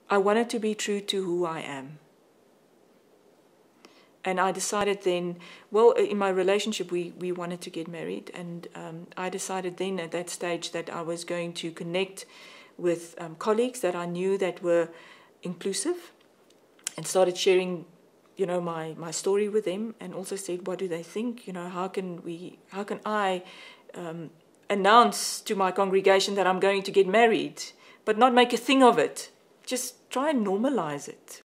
I wanted to be true to who I am. And I decided then, well, in my relationship, we wanted to get married. And I decided then at that stage that I was going to connect with colleagues that I knew that were inclusive, and started sharing, you know, my story with them, and also said, what do they think? You know, how can I announce to my congregation that I'm going to get married, but not make a thing of it? Just try and normalize it.